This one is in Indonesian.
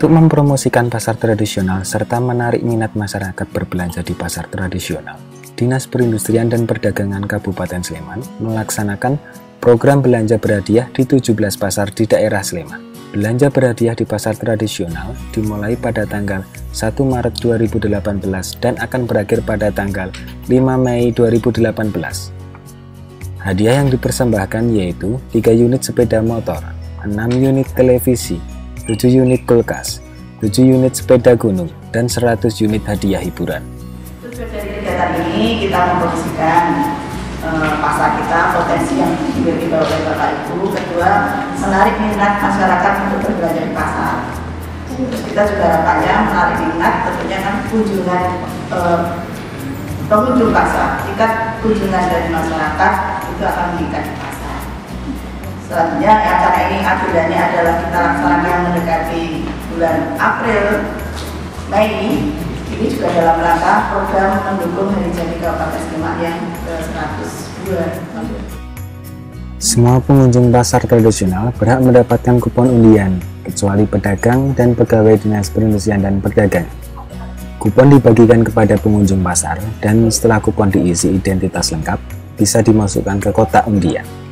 Untuk mempromosikan pasar tradisional serta menarik minat masyarakat berbelanja di pasar tradisional, Dinas Perindustrian dan Perdagangan Kabupaten Sleman melaksanakan program belanja berhadiah di 17 pasar di daerah Sleman. Belanja berhadiah di pasar tradisional dimulai pada tanggal 1 Maret 2018 dan akan berakhir pada tanggal 5 Mei 2018. Hadiah yang dipersembahkan yaitu 3 unit sepeda motor, 6 unit televisi, 7 unit kulkas, 7 unit sepeda gunung, dan 100 unit hadiah hiburan. Tujuan dari kegiatan ini kita mempromosikan pasar kita, potensi yang dimiliki oleh Bapak Ibu. Kedua, menarik minat masyarakat untuk berbelanja di pasar. Kita juga harapannya menarik minat, tentunya kan kunjungan pengunjung pasar. Jika kunjungan dari masyarakat itu akan meningkat di pasar. Selanjutnya, karena ini agendanya adalah kita laksanakan mendekati bulan April, Mei. Ini juga dalam rangka program mendukung Hari Jadi Kabupaten Sleman yang ke-102. Semua pengunjung pasar tradisional berhak mendapatkan kupon undian, kecuali pedagang dan pegawai Dinas Perindustrian dan Perdagangan. Kupon dibagikan kepada pengunjung pasar dan setelah kupon diisi identitas lengkap, bisa dimasukkan ke kotak undian.